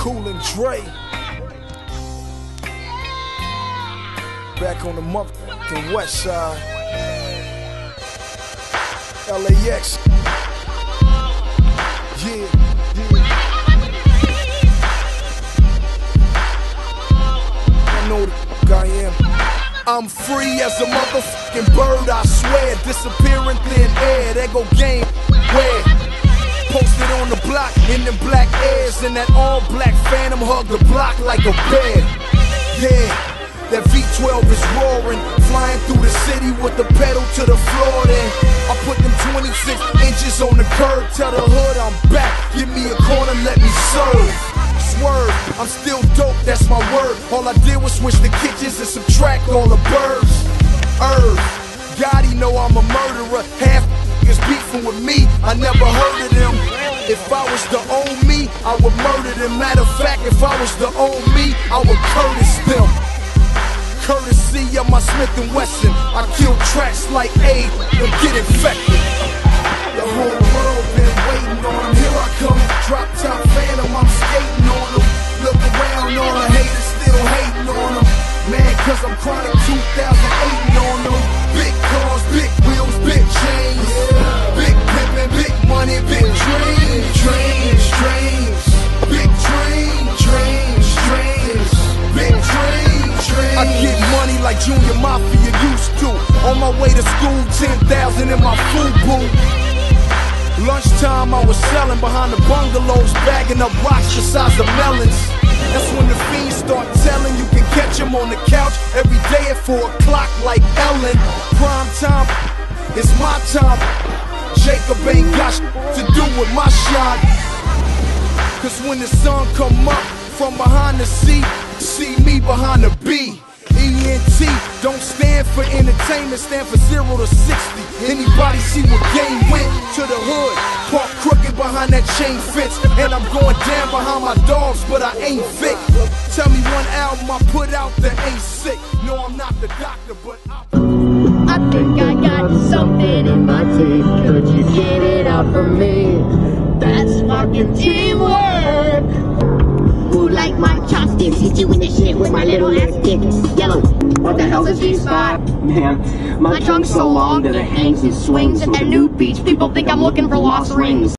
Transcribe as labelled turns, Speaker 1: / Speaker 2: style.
Speaker 1: Cool and Dre. Back on the motherfucking west side. LAX. Yeah. I know the fuck I am. I'm free as a motherfucking bird, I swear. Disappear in thin air, there go game. Where? Posted on the block in them black airs, and that all-black Phantom hug the block like a bear. Yeah, that V12 is roaring, flying through the city with the pedal to the floor. Then I put them 26 inches on the curb, tell the hood I'm back, give me a corner, let me serve. Swerve, I'm still dope, that's my word. All I did was switch the kitchens and subtract all the birds. God, he know I'm a murderer. Half is beefing with me, I never heard of them. If I was to own me, I would murder them. Matter of fact, if I was to own me, I would Curtis them. Courtesy of my Smith & Wesson, I kill tracks like AIDS and get infected. The whole world been waiting on him. Here I come, drop top Phantom, I'm skating on him. Look around, all the haters still hating on him. Man, cause I'm chronic 2008 on them. Big cars, big wheels, big chains. Big pimpin', big money, big dreams. Dreams. Big dreams. Big dreams. I get money like Junior Mafia used to. On my way to school, 10,000 in my food booth. Lunchtime I was selling behind the bungalows, bagging up rocks the size of melons. That's when the fiends start telling you can catch them on the couch every day at 4 o'clock like Ellen. Prime time, it's my time. Jacob ain't got to do with my shot. Cause when the sun come up from behind the C, see me behind the B. ENT don't stand for entertainment, stand for 0 to 60. Anybody see what game went to the hood? Park crooked behind that chain fence, and I'm going down behind my dogs, but I ain't Vic. Tell me one album I put out that ain't sick. No, I'm not the doctor, but
Speaker 2: I think I got something in my teeth. Could you get it out for me? That's fucking teamwork. Who like my chopsticks? He's doing this shit with my little ass dick. Yellow. What the hell's a G-spot? Man, my tongue's so long that it hangs and swings. At New Beach, people think I'm looking for lost rings.